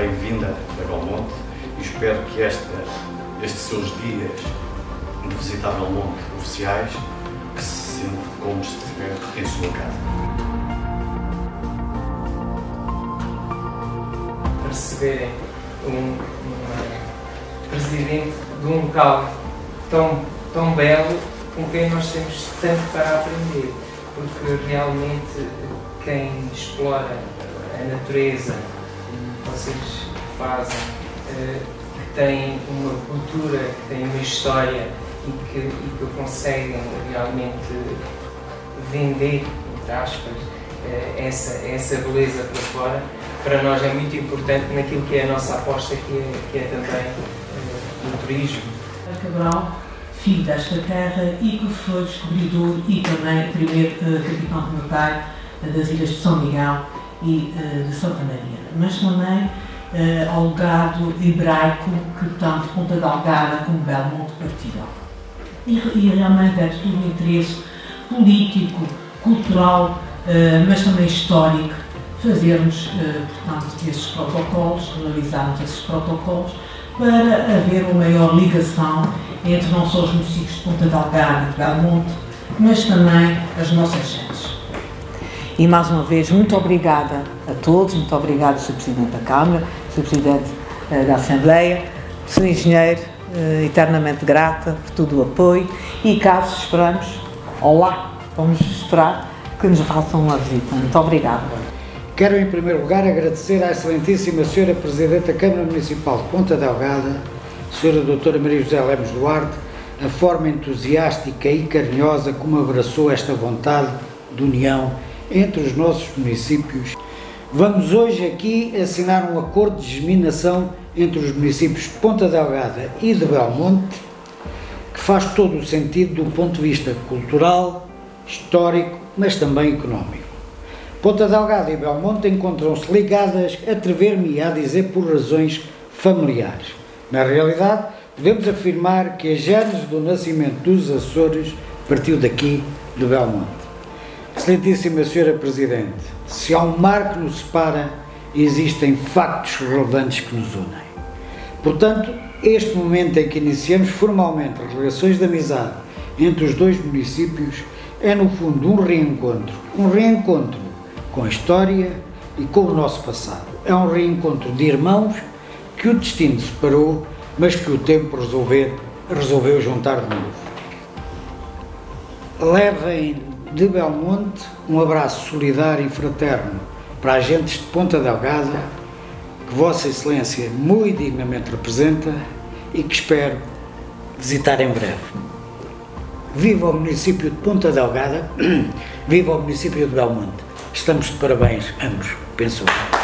bem-vinda a Belmonte e espero que estes seus dias de visitar Belmonte oficiais, que se sente como se estiver em sua casa. Receberem um presidente de um local tão belo, com quem nós temos tanto para aprender, porque realmente quem explora a natureza, vocês fazem, que têm uma cultura, que têm uma história e que conseguem realmente vender, entre aspas, essa beleza para fora, para nós é muito importante naquilo que é a nossa aposta, que é também o turismo. Cabral, filho desta terra e que foi descobridor e também primeiro capitão militar das ilhas de São Miguel e de Santa Maria, mas também ao legado hebraico que tanto Ponta Delgada como Belmonte partilham. E realmente é de todo um interesse político, cultural, mas também histórico, fazermos, portanto, esses protocolos, realizarmos esses protocolos, para haver uma maior ligação entre não só os municípios de Ponta Delgada e de Belmonte, mas também as nossas gentes. E mais uma vez, muito obrigada a todos, muito obrigada, Sr. Presidente da Câmara, Sr. Presidente da Assembleia, Sr. Engenheiro, eternamente grata por todo o apoio e caso esperamos, vamos esperar que nos façam uma visita. Muito obrigada. Quero, em primeiro lugar, agradecer à Excelentíssima Sra. Presidente da Câmara Municipal de Ponta Delgada, Sra. Doutora Maria José Lemos Duarte, a forma entusiástica e carinhosa como abraçou esta vontade de união entre os nossos municípios. Vamos hoje aqui assinar um acordo de geminação entre os municípios de Ponta Delgada e de Belmonte, que faz todo o sentido do ponto de vista cultural, histórico, mas também económico. Ponta Delgada e Belmonte encontram-se ligadas, atrever-me a dizer, por razões familiares. Na realidade, podemos afirmar que a gênese do nascimento dos Açores partiu daqui, de Belmonte. Excelentíssima Sra. Presidente, se há um mar que nos separa, existem factos relevantes que nos unem. Portanto, este momento em que iniciamos formalmente as relações de amizade entre os dois municípios é, no fundo, um reencontro com a história e com o nosso passado. É um reencontro de irmãos que o destino separou, mas que o tempo resolveu juntar de novo. Levem de Belmonte um abraço solidário e fraterno para as gentes de Ponta Delgada, que Vossa Excelência muito dignamente representa e que espero visitar em breve. Viva o município de Ponta Delgada, viva o município de Belmonte. Estamos de parabéns, ambos, penso eu.